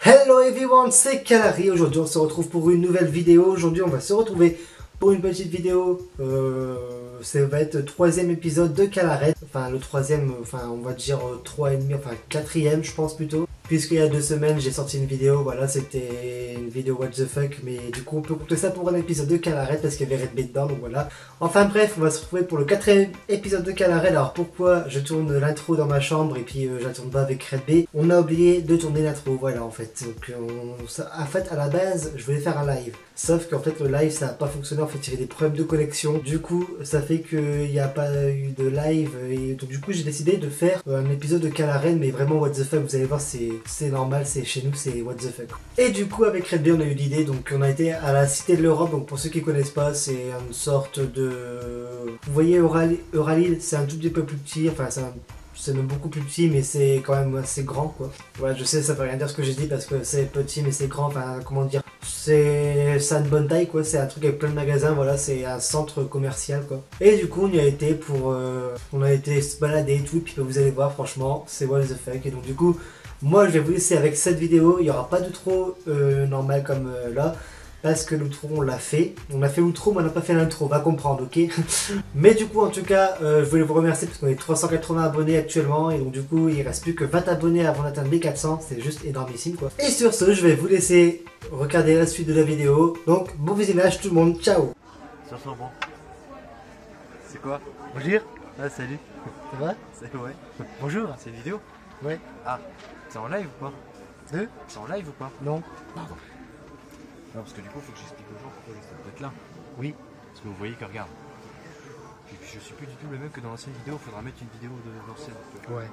Hello everyone, c'est Calari. Aujourd'hui on se retrouve pour une nouvelle vidéo. Aujourd'hui on va se retrouver pour une petite vidéo. Ça va être le troisième épisode de Calaret. Enfin le troisième, on va dire 3,5, enfin quatrième je pense plutôt. Puisqu'il y a 2 semaines j'ai sorti une vidéo, voilà c'était une vidéo what the fuck. Mais du coup on peut compter ça pour un épisode de Calaret parce qu'il y avait Red Bait dedans, donc voilà. Enfin bref, on va se retrouver pour le quatrième épisode de Calaret. Alors pourquoi je tourne l'intro dans ma chambre et puis je la tourne pas avec Red Bait? On a oublié de tourner l'intro, voilà en fait. Donc en fait à la base je voulais faire un live. Sauf qu'en fait le live ça n'a pas fonctionné, en fait il y avait des problèmes de connexion. Du coup ça fait qu'il n'y a pas eu de live. Et donc du coup j'ai décidé de faire un épisode de Calaret, mais vraiment what the fuck, vous allez voir c'est normal, c'est chez nous, c'est what the fuck. Et du coup avec Red Bait on a eu l'idée, donc on a été à la Cité de l'Europe. Donc pour ceux qui connaissent pas, c'est une sorte de... Vous voyez Euralil, c'est un tout petit peu plus petit, enfin c'est même beaucoup plus petit, mais c'est quand même assez grand quoi. Ouais, je sais, ça veut rien dire ce que j'ai dit parce que c'est petit mais c'est grand, enfin comment dire. Ça a une bonne taille quoi, c'est un truc avec plein de magasins, voilà, c'est un centre commercial quoi. Et du coup on y a été pour... on a été se balader et tout, et puis vous allez voir franchement, c'est what the fuck. Et donc du coup, moi je vais vous laisser avec cette vidéo, il n'y aura pas de trop normal comme là. Parce que l'outro on l'a fait. On a fait l'outro mais on n'a pas fait l'intro, on va comprendre, ok. Mais du coup en tout cas je voulais vous remercier parce qu'on est 380 abonnés actuellement. Et donc du coup il reste plus que 20 abonnés avant d'atteindre les 400. C'est juste énormissime quoi. Et sur ce je vais vous laisser regarder la suite de la vidéo. Donc bon visionnage tout le monde, ciao. Ça sent bon. C'est quoi? Bonjour. Ah salut. Ça va? C'est ouais. Bonjour. C'est une vidéo? Ouais. Ah, c'est en live ou pas? C'est en live ou pas? Non. Pardon. Non, parce que du coup, il faut que j'explique aux gens pourquoi je dois être là. Oui. Parce que vous voyez que regarde. Et puis je suis plus du tout le même que dans l'ancienne vidéo, il faudra mettre une vidéo de l'ancienne. Ouais.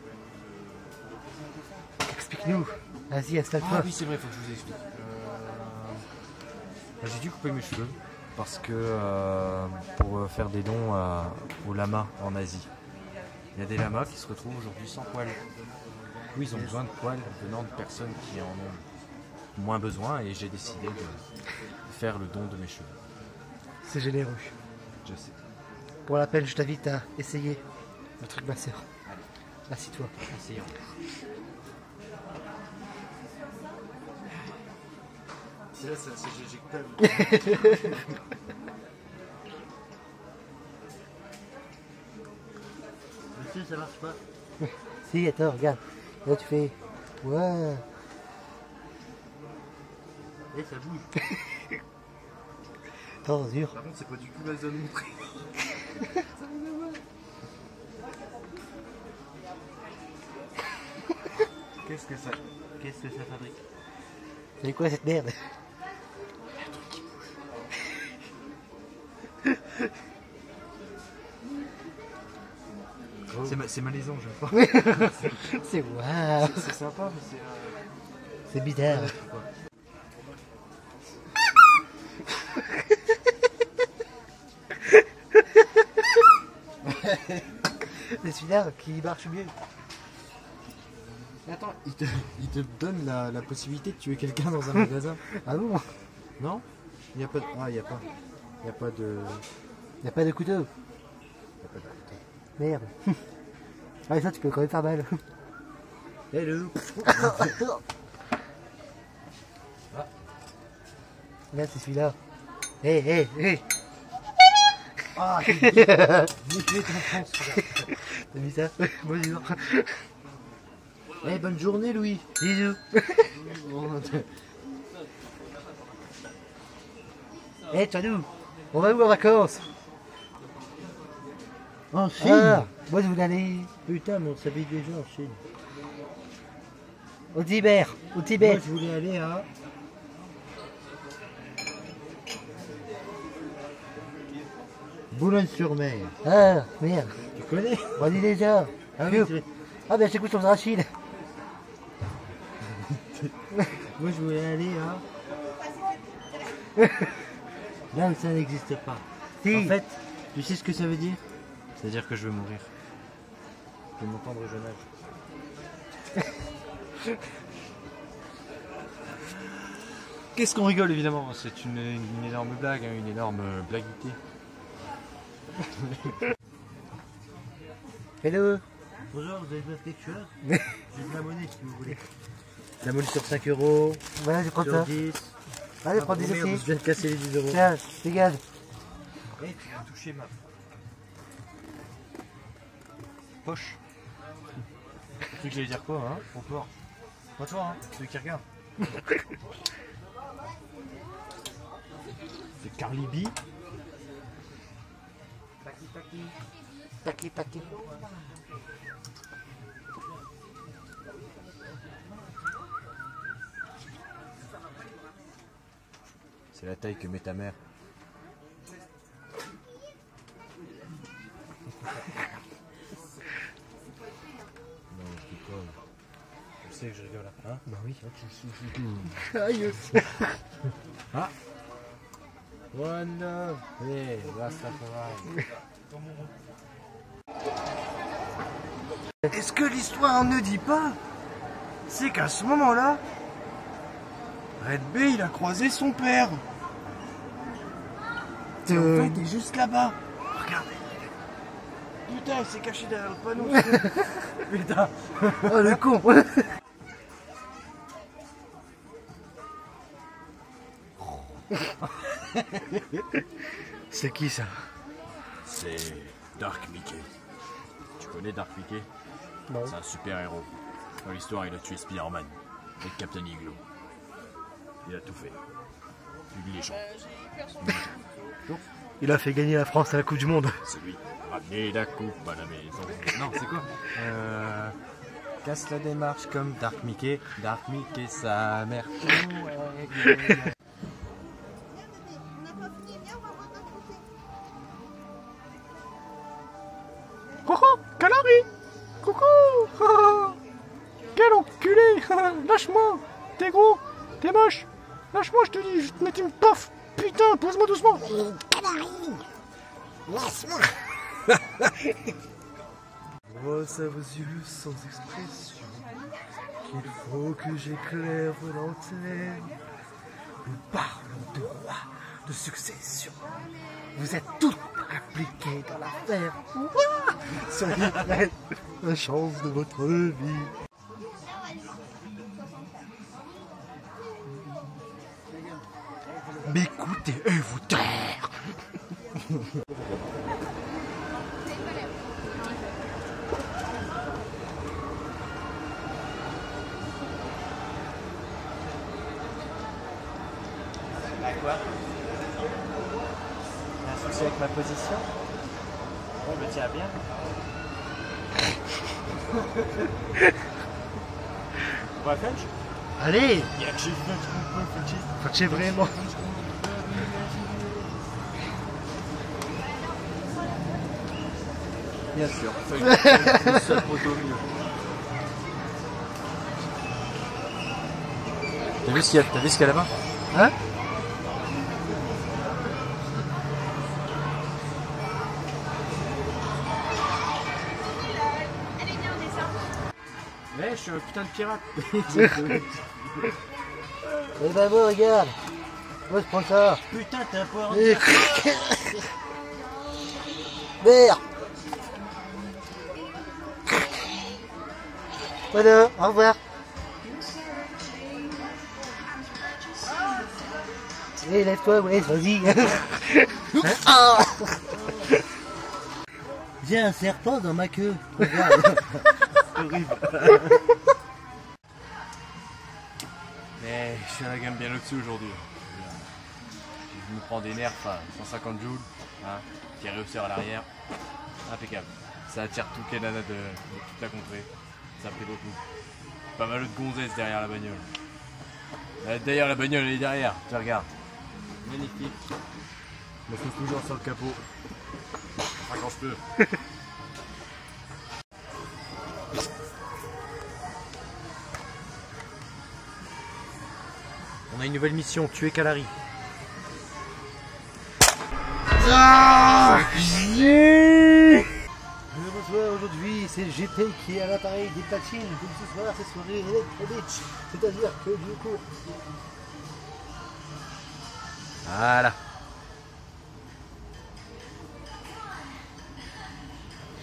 Explique-nous. Vas-y, installe-toi. Ah oui, c'est vrai, il faut que je vous explique. J'ai dû couper mes cheveux parce que pour faire des dons aux lamas en Asie. Il y a des lamas qui se retrouvent aujourd'hui sans poils. Oui, ils ont besoin de poils venant de personnes qui en ont moins besoin, et j'ai décidé de faire le don de mes cheveux. C'est généreux. Je sais. Pour la peine, je t'invite à essayer le truc ma soeur. Assis-toi. Essayons. C'est là, c'est GG. Monsieur, ça marche pas. Si, attends, regarde. Là, tu fais... Ouais. Et ça bouge. Attends, dur. Par contre, c'est pas du tout la zone montrée. Qu'est-ce que ça fabrique? C'est quoi cette merde? C'est malaisant, j'aime pas. C'est waouh. C'est sympa, mais c'est... C'est bizarre. C'est celui-là qui marche mieux. Attends, il te donne la possibilité de tuer quelqu'un dans un magasin. Ah bon? Non? Il n'y a pas de... Ah, il n'y a pas. Il n'y a pas de... Il n'y a pas de couteau. Il n'y a pas de couteau. Merde. Ah, ça, tu peux quand même faire mal. Hello. Là, c'est celui-là. Hé, hé, hé. Ah, t'as vu ça? Bonjour. Eh, bonne journée, Louis. Bisous. Eh, toi nous, on va où en vacances? En Chine. Ah, moi je voulais aller Putain, mais on savait déjà en Chine. au Tibet. Au Tibet. Moi, je voulais aller à... Boulogne-sur-Mer. Ah, merde. Tu connais? On dit déjà. Ah oui, c'est vrai. Ah ben j'écoute sur Rachid. Moi, je voulais aller à... Là où ça n'existe pas. Si. En fait, tu sais ce que ça veut dire? C'est-à-dire que je vais mourir. De mon tendre jeune âge. Qu'est-ce qu'on rigole, évidemment? C'est une énorme blague, hein, une énorme blaguité. Hello. Bonjour, vous avez besoin de quelque chose? J'ai de la monnaie si vous voulez. La moule sur 5 euros. Voilà, je prends Sur ça. 10. Allez, prends des merde, aussi. je viens de casser les 10 euros. Tiens, dégage. Et tu as touché ma poche. Tu sais que j'allais dire quoi, hein, pour toi? Pas toi, hein, celui qui regarde. C'est Carly B. Taki, taki. C'est la taille que met ta mère. Non, je déconne. Je sais que je rigole, hein? Bah oui. Aïe. Ah! One love! Hey, Rastafari! Et ce que l'histoire ne dit pas, c'est qu'à ce moment-là, Red B il a croisé son père. Et en fait, il est juste là-bas. Regardez. Putain, il s'est caché derrière le panneau. Putain. Oh le con. C'est qui ça? C'est Dark Mickey. Tu connais Dark Mickey? Non. C'est un super héros. Dans l'histoire, il a tué Spider-Man et Captain Igloo. Il a tout fait. Lui, les gens. Il a fait gagner la France à la Coupe du Monde. C'est lui. Ramener la coupe à la maison. Non, c'est quoi? Casse la démarche comme Dark Mickey. Dark Mickey, sa mère. Coucou, Calari! Coucou! Quel enculé! Lâche-moi! T'es gros! T'es moche! Lâche-moi, je te dis! Je vais te mettre une paf! Putain, pose-moi doucement! Calari! Laisse-moi! Brosse à vos yeux sans expression, qu'il faut que j'éclaire vos lanternes. Nous parlons de roi, de succession. Vous êtes tous impliqués dans l'affaire. Ouah, soyez prêts, la chance de votre vie. M'écoutez et vous taire. Bah quoi? Un souci avec ma position? Je me tiens bien. On va French? Allez, Yeah, j'ai faites vraiment. Bien sûr, le seul poteau mieux. T'as vu ce qu'il y a là-bas? Hein? Ouais, je suis un putain de pirate. Eh ben bon, regarde. Moi je prends ça. Putain, t'es un poire. Merde. Voilà, au revoir. Allez, lève-toi, ouais, vas-y. J'ai un serpent dans ma queue. Regarde. Horrible. Mais je suis à la gamme bien au-dessus aujourd'hui. Je me prends des nerfs à 150 joules, hein, qui est réussir à l'arrière. Impeccable. Ça attire tout Canada de toute la contrée. Ça plaît beaucoup. Pas mal de gonzesses derrière la bagnole. D'ailleurs la bagnole elle est derrière, tu regardes. Magnifique. Je me trouve toujours sur le capot. Enfin quand je peux. On a une nouvelle mission, tuer Calari. Bonsoir, aujourd'hui c'est GP qui est à l'appareil des platines. Comme ce soir, c'est soirée électronique. C'est-à-dire que du coup. Voilà.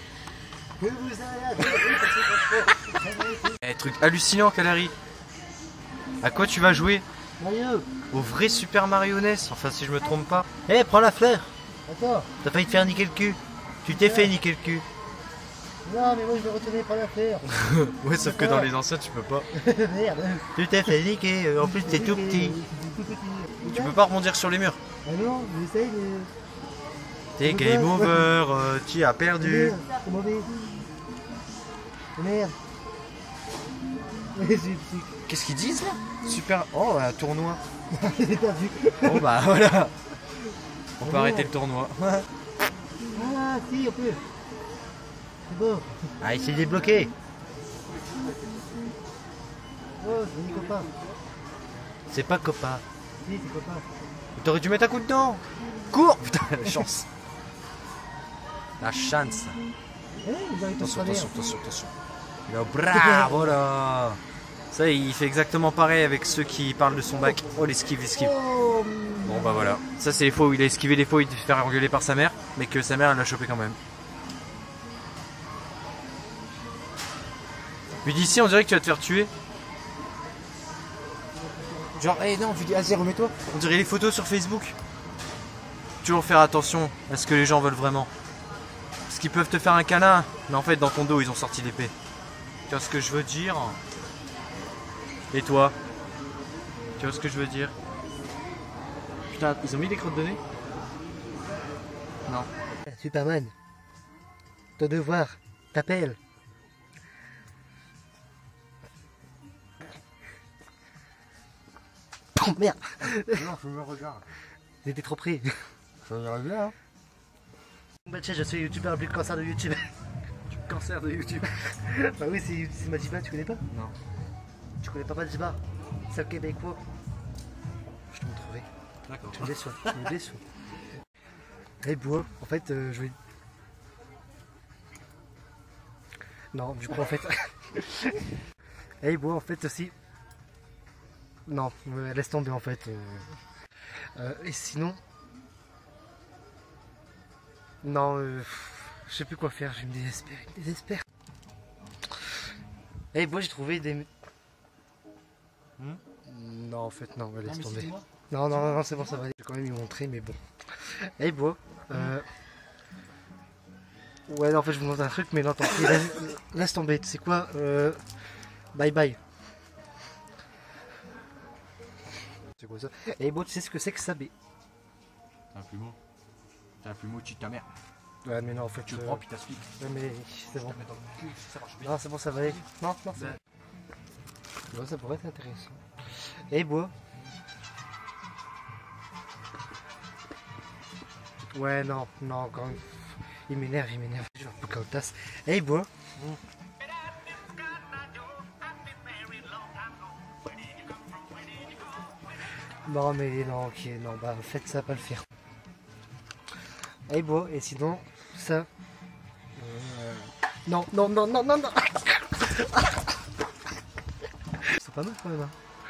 Que vous avez Eh, truc hallucinant, Calari. À quoi tu vas jouer? Mario. Au vrai Super Mario NES, enfin si je me trompe pas. Eh, prends la fleur. Attends. T'as failli te faire niquer le cul. Tu t'es fait niquer le cul. Non, mais moi je vais retourner prendre la fleur. Ouais, sauf que dans les anciens tu peux pas. Merde. Tu t'es fait niquer, en plus t'es tout petit. Tu peux pas rebondir sur les murs. Ah non, j'essaye de... T'es game over, tu as perdu. C'est mauvais. Merde. J'ai plus. Qu'est-ce qu'ils disent là? Super. Oh, un tournoi. J'ai pas vu. Bon bah voilà. On peut arrêter le tournoi. Ah si, on peut. C'est beau. Ah, il s'est débloqué. Oh, c'est mes copains. C'est pas copain. Si, c'est copain. T'aurais dû mettre un coup dedans. Cours. Putain, la chance. La chance. Eh, ils arrivent Attention, à attention, attention, attention. Là, bravo là. Ça, il fait exactement pareil avec ceux qui parlent de son bac. Oh, l'esquive, l'esquive. Oh, Bon bah voilà. Ça, c'est les fois où il a esquivé les fois où il s'est fait engueuler par sa mère. Mais que sa mère, elle l'a chopé quand même. Puis d'ici, on dirait que tu vas te faire tuer. Genre, eh non, vas-y, remets-toi. On dirait les photos sur Facebook. Toujours faire attention à ce que les gens veulent vraiment. Parce qu'ils peuvent te faire un câlin, mais en fait, dans ton dos, ils ont sorti l'épée. Tu vois ce que je veux dire? Et toi? Tu vois ce que je veux dire? Putain, ils ont mis des crottes de nez? Non. Superman. Ton devoir t'appelle. Oh merde. Non, je me regarde. J'étais trop pris. Ça ira bien, hein. Bah tiens, je suis youtubeur le plus cancer de YouTube. Cancer de YouTube. Bah oui, c'est Madiba, tu connais pas? Non. Tu connais pas Madiba? C'est un québécois. Je te montrerai. D'accord. Tu me déçois, tu me déçois. Eh bois, en fait, je vais... Non, du coup, en fait... Eh bois, en fait, aussi... Non, laisse tomber, en fait. Et sinon... Non, je sais plus quoi faire, je me désespère. Eh bois, j'ai trouvé des... Non, en fait, non, laisse tomber. Non, non, non, c'est bon, ça va. J'ai quand même y montrer, mais bon. Eh bois, ouais, non, en fait, je vous montre un truc, mais non, tant pis, laisse tomber. Tu sais quoi, bye bye. C'est quoi ça? Eh bois, tu sais ce que c'est que ça, B? T'as un plumeau. T'as un plumeau, tu ta mère. Ouais, mais non, en fait, Tu le prends, puis t'aspires. Ouais, mais c'est bon. Ça marche bien. Non, c'est bon, ça va aller. Non, non, c'est bon. Ouais, ça pourrait être intéressant. Eh bois. Ouais, non, non, encore une... Il m'énerve, il m'énerve. Je vais un peu comme tasse. Eh bois. Non, mais non, ok, non, bah, en fait, ça va pas le faire. Eh bois, et sinon, ça... Non, non, non, non, non, non. C'est pas mal quand même. Hein.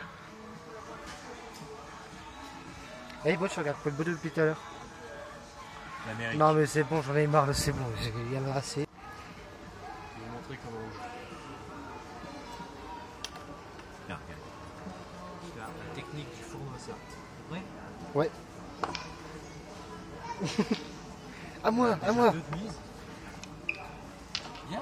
Eh bois, tu regardes pas le beau depuis tout à l'heure. L'Amérique. Non, mais c'est bon, j'en ai marre, c'est bon, il y en a assez. Je vais vous montrer comment on joue. Regarde, regarde. La technique du fourneau, ça. Ouais. Ouais. À moi, à moi. Deux de mise. Bien.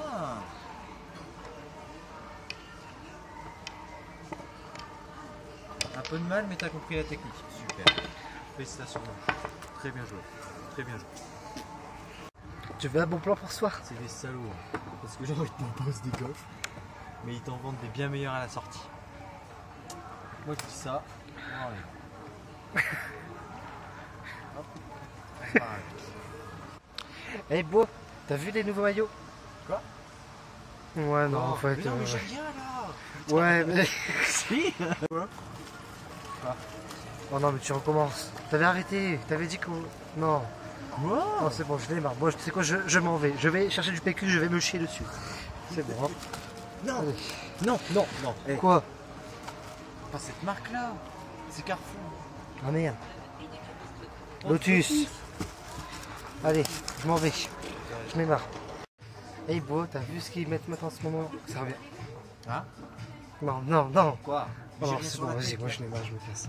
Un peu de mal, mais t'as compris la technique. Super. Félicitations. Très bien joué. Très bien joué. Tu veux un bon plan pour ce soir? C'est des salauds. Hein. Parce que genre, ils t'imposent des gaufres. Mais ils t'en vendent des bien meilleurs à la sortie. Moi, je dis ça. Allez. Hop. Pareil. Eh bois, t'as vu les nouveaux maillots? Quoi? Ouais, non, Oh, en fait... mais non, mais j'ai rien là. Ouais, mais... Si. Quoi? Oh non, mais tu recommences. T'avais arrêté, t'avais dit que... Non. Quoi? Non, c'est bon, je l'ai marre. Moi, tu sais quoi, je m'en vais. Je vais chercher du PQ, je vais me chier dessus. C'est bon. Hein. Non. Allez. Non, non, non. Eh, Quoi? pas cette marque là. C'est Carrefour. Ah merde. Lotus. Allez, je m'en vais. Je m'en marre. Hey Bo, t'as vu ce qu'ils mettent maintenant en ce moment? Ça revient. Hein? Non, non, non. Quoi? Alors c'est bon, vas-y, moi je l'ai marre, je me casse.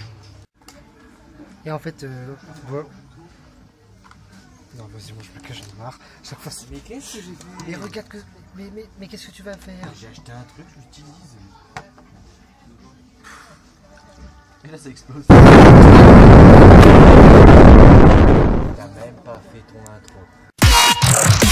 Et en fait, voilà. Non, vas-y, moi je me cache, j'en ai marre. Chaque fois, Mais qu'est-ce que j'ai fait? mais regarde que. Mais qu'est-ce que tu vas faire? J'ai acheté un truc, je l'utilise. Et là ça explose. T'as même pas fait ton intro.